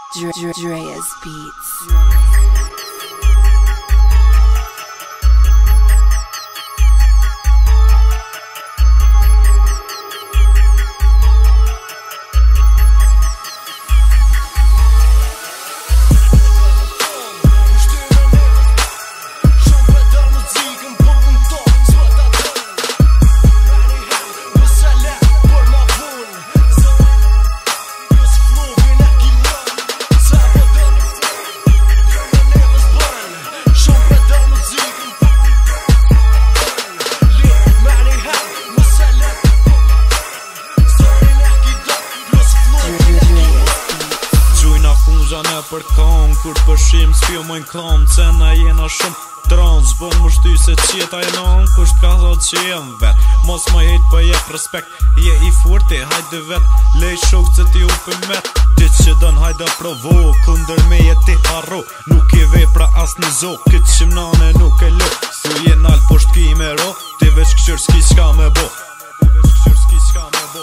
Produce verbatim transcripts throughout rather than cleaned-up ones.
Dreas Beats. Për kam, kur përshim s'pjo mojnë kam Cena jena shumë trans Bën më shty se qeta e nan Kusht ka thot që jem vet Mos më hejt për jep respekt Je i furti, hajde vet Lej shok që ti u përmet Ti që dën hajde provo Kunder me je ti harro Nuk i vepra as në zo Këtë qimnane nuk e lo Su je nal posht ki me ro Ti veç këshur s'ki s'ka me bo Ti veç këshur s'ki s'ka me bo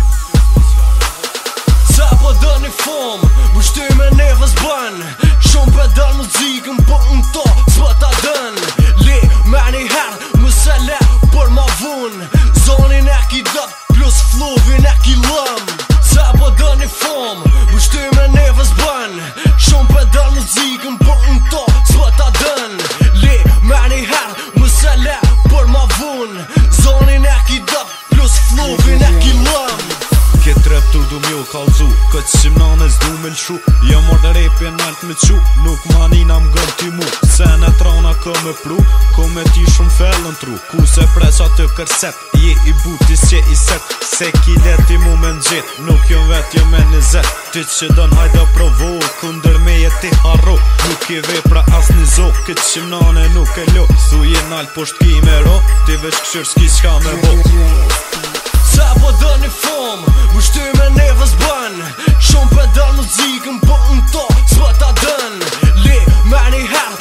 Sa po dë një fom Bushty me nevës bën Shumë pedal muzikën po në to S'po ta dën Li me një herë Më se le për ma vun Zonin e ki dët Plus fluvin e ki lëm Sa po dë një fom Bushty me nevës bën Shumë pedal muzikën po në to S'po ta dën Li me një herë Më se le për ma vun Zonin e ki dët Plus fluvin e ki lëm Këtë rep tu du mjo kalzu Këtë qimnane s'du me lëshu Jo mërë repje nalt me qu Nuk manina m'gën t'i mu Se në trana kë me pru Ko me ti shumë fellën tru Ku se presa të kërset Je i buti s'je i set Se ki leti mu me n'gjet Nuk jo vet jo me një zet Ti që dën hajda provo Kunder me je ti harro Nuk i vepra as një zo Këtë qimnane nuk e lo Su je nalt posht ki me ro Ti veç këshur s'ki s'ka me bo Sa po dë një fom Bushty me nevës bën Shumë pedal muzikën po në to S'po ta dën Li me një herë